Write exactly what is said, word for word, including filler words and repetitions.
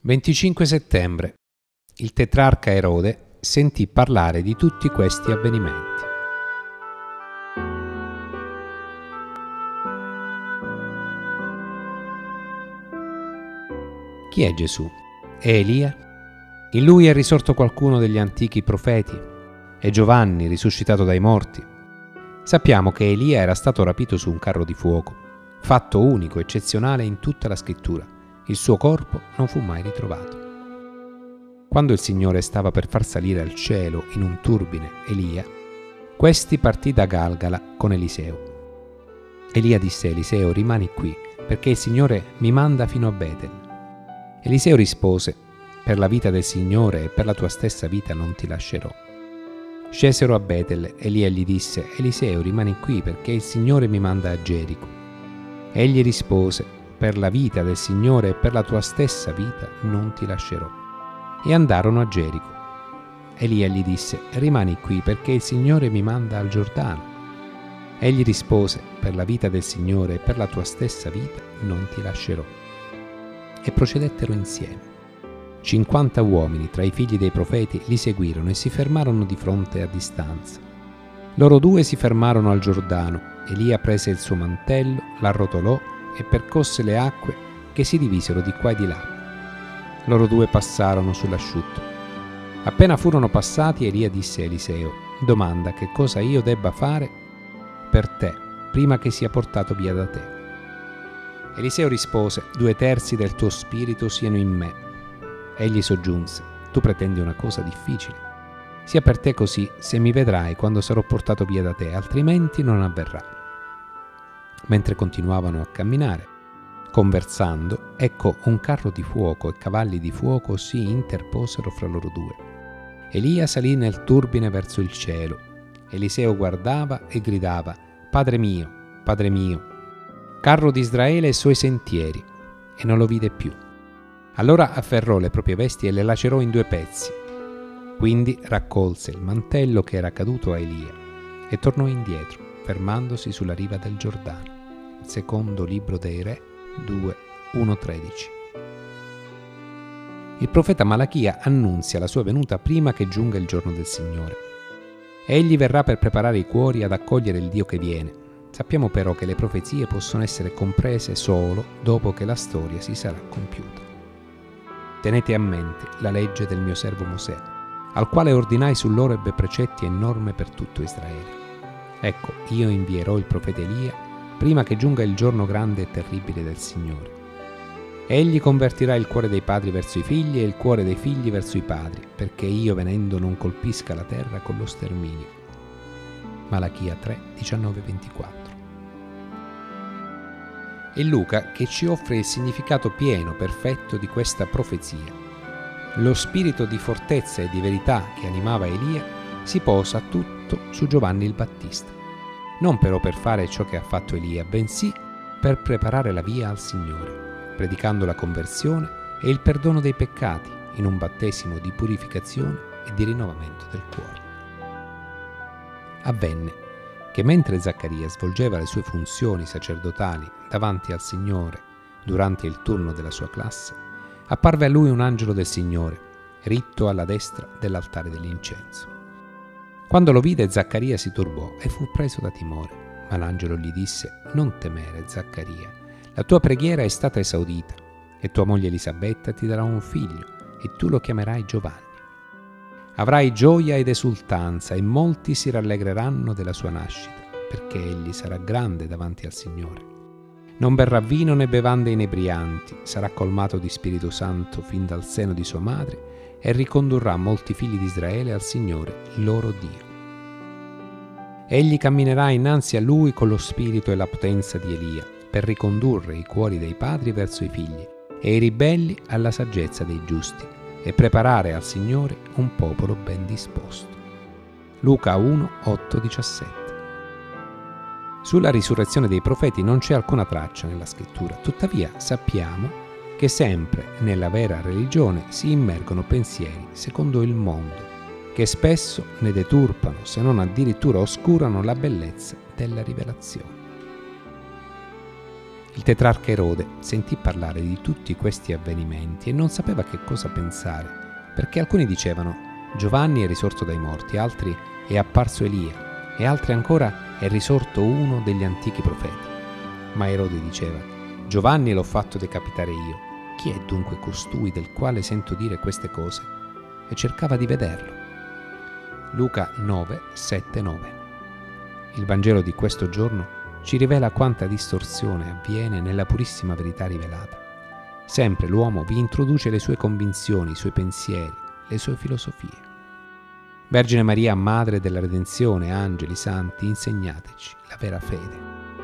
venticinque settembre. Il tetrarca Erode sentì parlare di tutti questi avvenimenti. Chi è Gesù? È Elia? In lui è risorto qualcuno degli antichi profeti? È Giovanni risuscitato dai morti? Sappiamo che Elia era stato rapito su un carro di fuoco, fatto unico, eccezionale in tutta la scrittura. Il suo corpo non fu mai ritrovato. Quando il Signore stava per far salire al cielo in un turbine Elia, questi partì da Galgala con Eliseo. Elia disse a Eliseo: rimani qui, perché il Signore mi manda fino a Betel. Eliseo rispose: per la vita del Signore e per la tua stessa vita non ti lascerò. Scesero a Betel. Elia gli disse: Eliseo, rimani qui, perché il Signore mi manda a Gerico. Egli rispose: per la vita del Signore e per la tua stessa vita non ti lascerò. E andarono a Gerico. Elia gli disse: rimani qui, perché il Signore mi manda al Giordano. Egli rispose: per la vita del Signore e per la tua stessa vita non ti lascerò. E procedettero insieme. Cinquanta uomini tra i figli dei profeti li seguirono e si fermarono di fronte a distanza. Loro due si fermarono al Giordano. Elia prese il suo mantello, l'arrotolò e percosse le acque che si divisero di qua e di là. Loro due passarono sull'asciutto. Appena furono passati, Elia disse a Eliseo: domanda che cosa io debba fare per te prima che sia portato via da te. Eliseo rispose: due terzi del tuo spirito siano in me. Egli soggiunse: tu pretendi una cosa difficile. Sia per te così, se mi vedrai quando sarò portato via da te, altrimenti non avverrà. Mentre continuavano a camminare, conversando, ecco un carro di fuoco e cavalli di fuoco si interposero fra loro due. Elia salì nel turbine verso il cielo. Eliseo guardava e gridava: Padre mio, Padre mio, carro di Israele e suoi sentieri, e non lo vide più. Allora afferrò le proprie vesti e le lacerò in due pezzi. Quindi raccolse il mantello che era caduto a Elia e tornò indietro, fermandosi sulla riva del Giordano. Secondo libro dei Re due, uno tredici. Il profeta Malachia annunzia la sua venuta prima che giunga il giorno del Signore. Egli verrà per preparare i cuori ad accogliere il Dio che viene. Sappiamo però che le profezie possono essere comprese solo dopo che la storia si sarà compiuta. Tenete a mente la legge del mio servo Mosè, al quale ordinai sull'Oreb precetti e norme per tutto Israele. Ecco, io invierò il profeta Elia prima che giunga il giorno grande e terribile del Signore. Egli convertirà il cuore dei padri verso i figli e il cuore dei figli verso i padri, perché io venendo non colpisca la terra con lo sterminio. Malachia tre, diciannove ventiquattro. È Luca che ci offre il significato pieno, perfetto di questa profezia. Lo spirito di fortezza e di verità che animava Elia si posa tutto su Giovanni il Battista. Non però per fare ciò che ha fatto Elia, bensì per preparare la via al Signore, predicando la conversione e il perdono dei peccati in un battesimo di purificazione e di rinnovamento del cuore. Avvenne che mentre Zaccaria svolgeva le sue funzioni sacerdotali davanti al Signore durante il turno della sua classe, apparve a lui un angelo del Signore, ritto alla destra dell'altare dell'incenso. Quando lo vide, Zaccaria si turbò e fu preso da timore, ma l'angelo gli disse: non temere, Zaccaria, la tua preghiera è stata esaudita, e tua moglie Elisabetta ti darà un figlio, e tu lo chiamerai Giovanni. Avrai gioia ed esultanza, e molti si rallegreranno della sua nascita, perché egli sarà grande davanti al Signore. Non berrà vino né bevande inebrianti, sarà colmato di Spirito Santo fin dal seno di sua madre, e ricondurrà molti figli di Israele al Signore, loro Dio. Egli camminerà innanzi a lui con lo spirito e la potenza di Elia, per ricondurre i cuori dei padri verso i figli e i ribelli alla saggezza dei giusti, e preparare al Signore un popolo ben disposto. Luca uno, otto, diciassette. Sulla risurrezione dei profeti non c'è alcuna traccia nella scrittura, tuttavia sappiamo che sempre nella vera religione si immergono pensieri secondo il mondo, che spesso ne deturpano, se non addirittura oscurano la bellezza della rivelazione. Il tetrarca Erode sentì parlare di tutti questi avvenimenti e non sapeva che cosa pensare, perché alcuni dicevano: Giovanni è risorto dai morti, altri è apparso Elia, e altri ancora è risorto uno degli antichi profeti. Ma Erode diceva: Giovanni l'ho fatto decapitare io. Chi è dunque costui del quale sento dire queste cose? E cercava di vederlo. Luca nove, sette, nove. Il Vangelo di questo giorno ci rivela quanta distorsione avviene nella purissima verità rivelata. Sempre l'uomo vi introduce le sue convinzioni, i suoi pensieri, le sue filosofie. Vergine Maria, Madre della Redenzione, angeli, santi, insegnateci la vera fede.